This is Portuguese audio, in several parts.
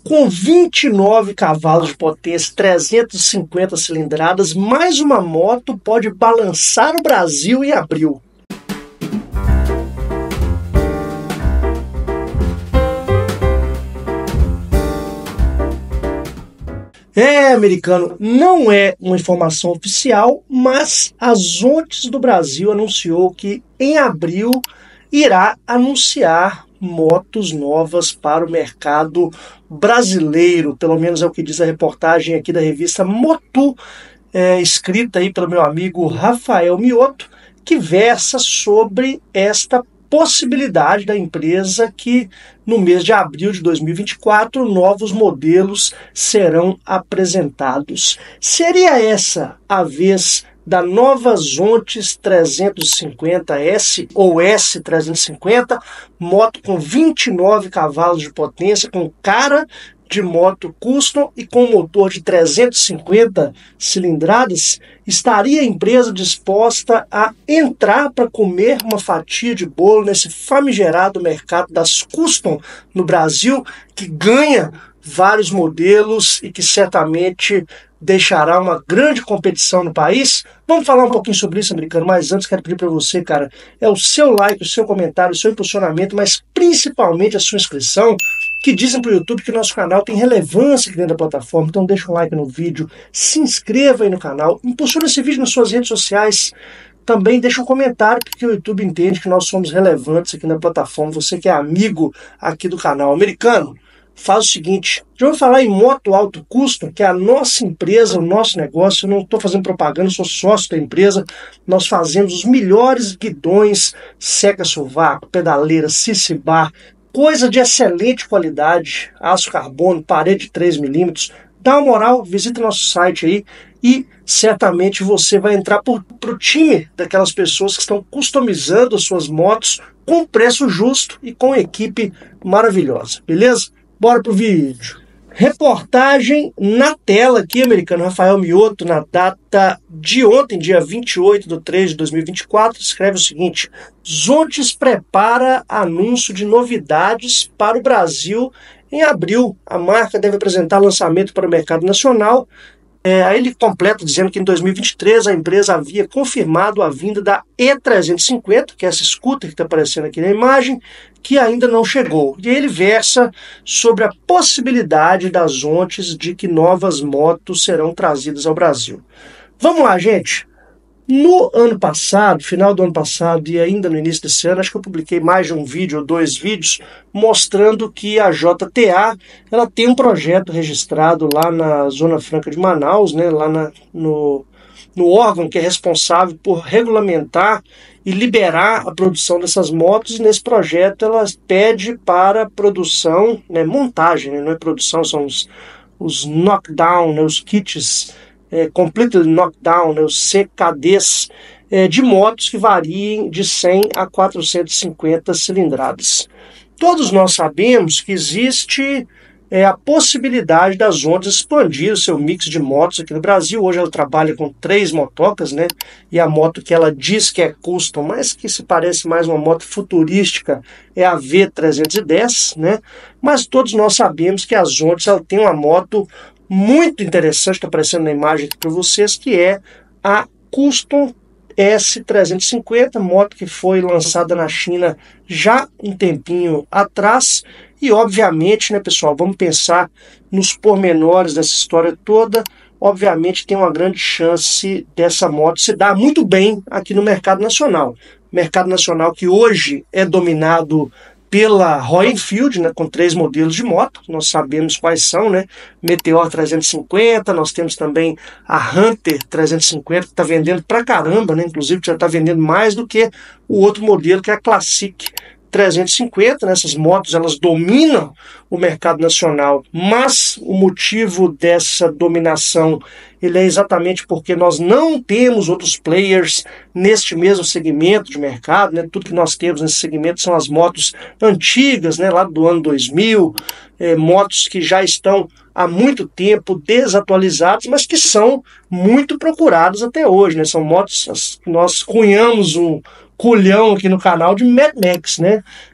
Com 29 cavalos de potência, 350 cilindradas, mais uma moto pode balançar o Brasil em abril. Americano, não é uma informação oficial, mas a Zontes do Brasil anunciou que em abril irá anunciar motos novas para o mercado brasileiro, pelo menos é o que diz a reportagem aqui da revista Motu, escrita aí pelo meu amigo Rafael Mioto, que versa sobre esta possibilidade da empresa que no mês de abril de 2024 novos modelos serão apresentados. Seria essa a vez da nova Zontes 350S ou S350, moto com 29 cavalos de potência, com cara de moto custom e com motor de 350 cilindradas? Estaria a empresa disposta a entrar para comer uma fatia de bolo nesse famigerado mercado das custom no Brasil, que ganha vários modelos e que certamente deixará uma grande competição no país? Vamos falar um pouquinho sobre isso, americano, mas antes quero pedir para você, cara, é o seu like, o seu comentário, o seu impulsionamento, mas principalmente a sua inscrição, que dizem para o YouTube que o nosso canal tem relevância aqui dentro da plataforma. Então deixa um like no vídeo, se inscreva aí no canal, impulsiona esse vídeo nas suas redes sociais, também deixa um comentário, porque o YouTube entende que nós somos relevantes aqui na plataforma. Você que é amigo aqui do canal americano, faz o seguinte: já vou falar em moto alto custo, que é a nossa empresa, o nosso negócio. Eu não estou fazendo propaganda, eu sou sócio da empresa. Nós fazemos os melhores guidões, seca-sovaco, pedaleira, cicibar, coisa de excelente qualidade, aço carbono, parede de 3 milímetros. Dá uma moral, visita nosso site aí e certamente você vai entrar para o time daquelas pessoas que estão customizando as suas motos com preço justo e com equipe maravilhosa, beleza? Bora pro vídeo. Reportagem na tela aqui, americano. Rafael Mioto, na data de ontem, dia 28/3/2024, escreve o seguinte: Zontes prepara anúncio de novidades para o Brasil em abril. A marca deve apresentar lançamento para o mercado nacional. Aí ele completa dizendo que em 2023 a empresa havia confirmado a vinda da E350, que é essa scooter que está aparecendo aqui na imagem, que ainda não chegou. E ele versa sobre a possibilidade das Zontes de que novas motos serão trazidas ao Brasil. Vamos lá, gente. No ano passado, final do ano passado e ainda no início desse ano, acho que eu publiquei mais de um vídeo ou 2 vídeos mostrando que a JTA ela tem um projeto registrado lá na Zona Franca de Manaus, né, lá no órgão que é responsável por regulamentar e liberar a produção dessas motos. E nesse projeto ela pede para produção, né, montagem, né, não é produção, são os knockdown, né, os kits completely knockdown, né, os CKDs, de motos que variem de 100 a 450 cilindradas. Todos nós sabemos que existe a possibilidade da Zontes expandir o seu mix de motos aqui no Brasil. Hoje ela trabalha com 3 motocas, né? E a moto que ela diz que é custom, mas que se parece mais uma moto futurística, é a V310, né? Mas todos nós sabemos que a Zontes ela tem uma moto muito interessante, está aparecendo na imagem aqui para vocês, que é a Custom S350, moto que foi lançada na China já um tempinho atrás. E obviamente, né, pessoal, vamos pensar nos pormenores dessa história toda. Obviamente tem uma grande chance dessa moto se dar muito bem aqui no mercado nacional. Mercado nacional que hoje é dominado pela Royal Enfield, né, com 3 modelos de moto. Nós sabemos quais são, né? Meteor 350, nós temos também a Hunter 350, que está vendendo pra caramba, né? Inclusive já está vendendo mais do que o outro modelo, que é a Classic 350, né? Essas motos elas dominam o mercado nacional, mas o motivo dessa dominação ele é exatamente porque nós não temos outros players neste mesmo segmento de mercado, né? Tudo que nós temos nesse segmento são as motos antigas, né? Lá do ano 2000, motos que já estão há muito tempo desatualizadas, mas que são muito procuradas até hoje, né? São motos que nós cunhamos um culhão aqui no canal de Mad Max, né?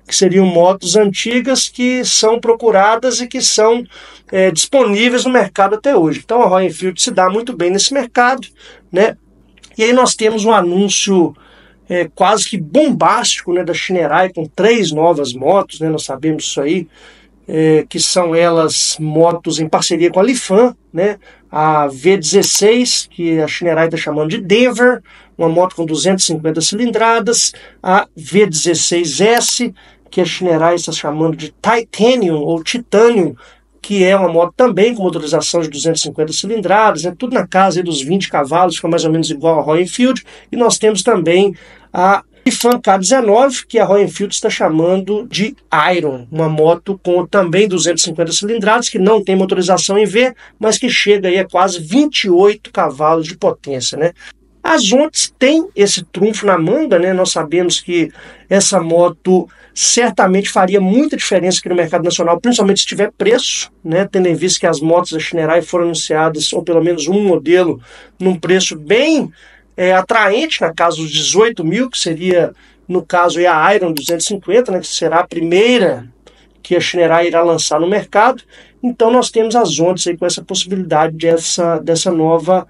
que seriam motos antigas que são procuradas e que são disponíveis no mercado até hoje. Então a Royal Enfield se dá muito bem nesse mercado, né? E aí nós temos um anúncio quase que bombástico, né, da Shinerai com 3 novas motos, né? Nós sabemos isso aí, que são elas motos em parceria com a Lifan, né? A V16, que a Shinerai está chamando de Denver, uma moto com 250 cilindradas, a V16S, que a Shinerai está chamando de Titanium ou Titanium, que é uma moto também com motorização de 250 cilindradas, né? Tudo na casa aí dos 20 cavalos, fica mais ou menos igual a Royal Enfield. E nós temos também a Lifan K19, que a Royal Enfield está chamando de Iron, uma moto com também 250 cilindradas, que não tem motorização em V, mas que chega aí a quase 28 cavalos de potência, né? A Zontes tem esse trunfo na manga, né? Nós sabemos que essa moto certamente faria muita diferença aqui no mercado nacional, principalmente se tiver preço, né? Tendo em vista que as motos da Shinerai foram anunciadas, ou pelo menos um modelo, num preço bem atraente, na casa dos 18 mil, que seria, no caso, a Iron 250, né? Que será a primeira que a Shinerai irá lançar no mercado. Então nós temos as Zontes aí com essa possibilidade dessa nova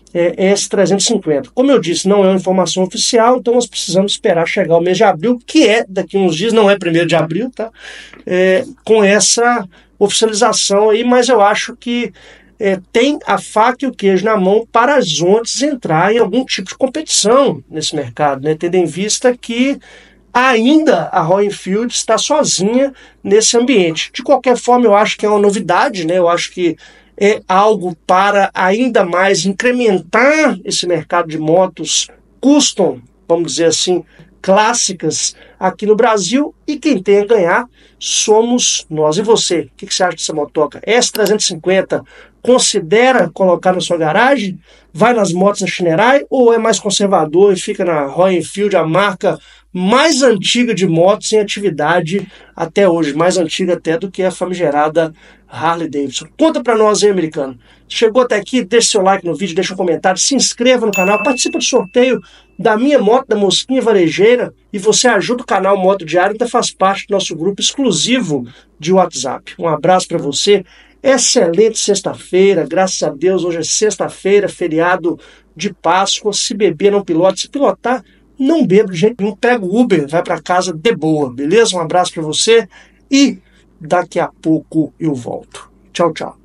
S350. Como eu disse, não é uma informação oficial, então nós precisamos esperar chegar o mês de abril, que é daqui uns dias, não é 1º de abril, tá? Com essa oficialização aí, mas eu acho que tem a faca e o queijo na mão para as Zontes entrar em algum tipo de competição nesse mercado, né? Tendo em vista que ainda a Royal Enfield está sozinha nesse ambiente. De qualquer forma, eu acho que é uma novidade, né? Eu acho que é algo para ainda mais incrementar esse mercado de motos custom, vamos dizer assim, clássicas aqui no Brasil, e quem tem a ganhar somos nós e você. O que você acha dessa motoca? S350, considera colocar na sua garagem? Vai nas motos da Shinerai ou é mais conservador e fica na Royal Enfield, a marca mais antiga de motos em atividade até hoje, mais antiga até do que a famigerada Harley Davidson? Conta pra nós aí, americano. Chegou até aqui, deixa seu like no vídeo, deixa um comentário, se inscreva no canal, participa do sorteio da minha moto, da Mosquinha Varejeira, e você ajuda o canal Moto Diário, então faz parte do nosso grupo exclusivo de WhatsApp. Um abraço para você, excelente sexta-feira, graças a Deus, hoje é sexta-feira, feriado de Páscoa. Se beber, não pilote, se pilotar, não beba de jeito nenhum, pega o Uber, vai para casa de boa, beleza? Um abraço para você e daqui a pouco eu volto. Tchau, tchau.